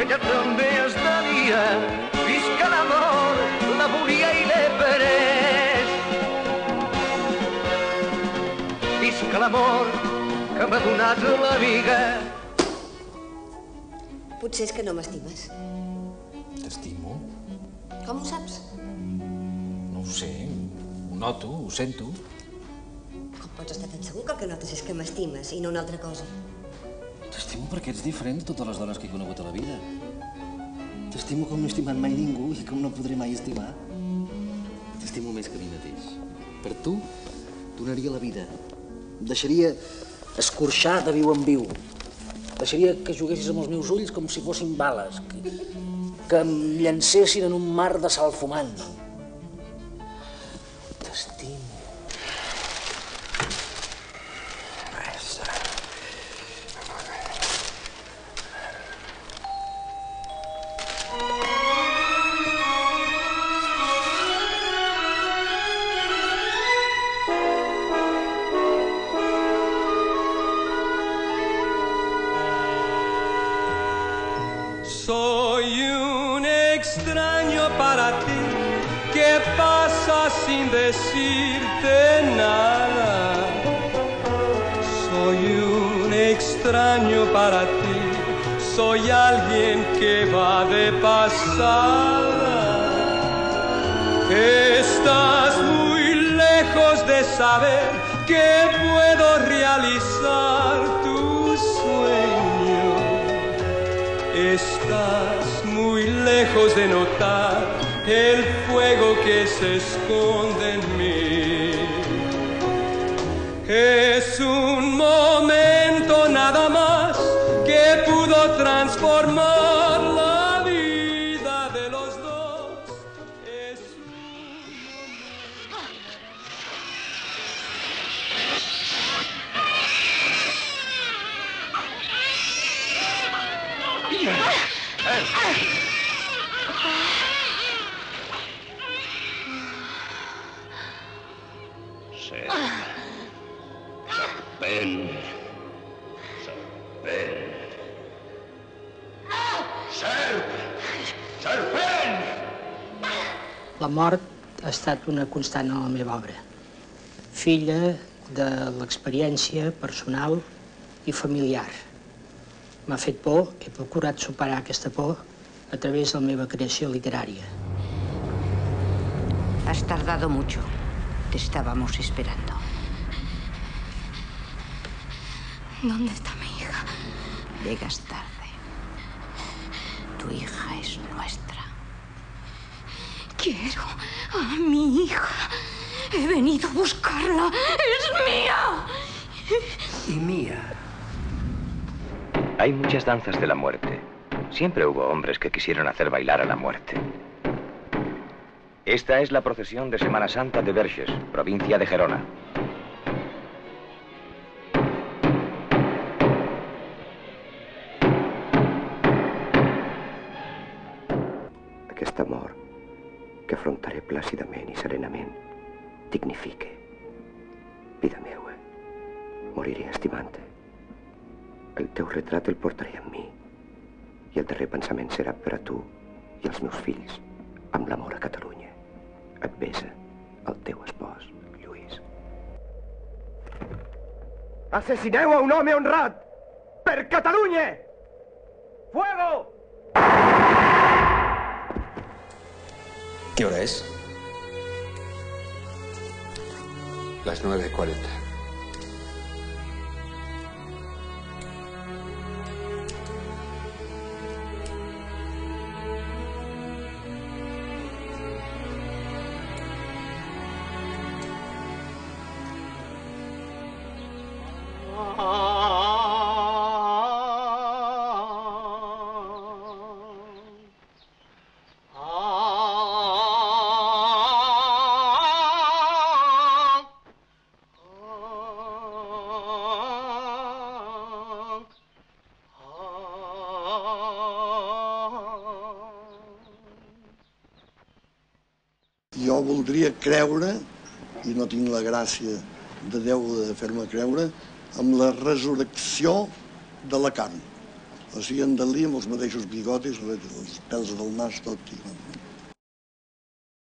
ella també és de dia. Visca l'amor, la volia i l'he pres. Visca l'amor que m'ha donat la vida. Potser és que no m'estimes. T'estimo? Com ho saps? No ho sé, ho noto, ho sento. Com pots estar tan segur que el que notes és que m'estimes i no una altra cosa? T'estimo perquè ets diferent de totes les dones que he conegut a la vida. T'estimo com no he estimat mai ningú i com no podré mai estimar. T'estimo més que a mi mateix. Per tu, donaria la vida. Em deixaria escorxar de viu en viu. Deixaria que juguessis amb els meus ulls com si fossin bales, que em llancessin en un mar de sal fumant. T'estimo. Soy un extraño para ti que pasa sin decirte nada. Soy un extraño para ti, soy alguien que va de pasada. Estás muy lejos de saber que puedo realizar tu sueño. Estás muy lejos de notar el fuego que se esconde en mí. Es un momento nada más que pudo transformar la vida de los dos. Es Serpent. Serpent! La mort ha estat una constant a la meva obra. Filla de l'experiència personal i familiar. M'ha fet por, he procurat superar aquesta por a través de la meva creació literària. Has tardado mucho. Te estábamos esperando. ¿Dónde está mi hija? Llegas tarde. Tu hija es nuestra. Quiero a mi hija. He venido a buscarla. ¡Es mía! Y mía. Hay muchas danzas de la muerte. Siempre hubo hombres que quisieron hacer bailar a la muerte. Esta es la procesión de Semana Santa de Verges, provincia de Gerona. Aquest amor que afrontaré plàcidament i serenament dignifique. Vida meua, moriré estimant-te. El teu retrat el portaré amb mi i el darrer pensament serà per a tu i els meus fills amb l'amor a Catalunya. Et besa el teu espòs, Lluís. Assassineu a un home honrat! Per Catalunya! Fuego! ¿Qué hora es? Las 9:40. Jo voldria creure, i no tinc la gràcia de Déu de fer-me creure, amb la resurrecció de la carn. O sigui, en Dalí amb els mateixos bigotis, els pèls del nas, tot.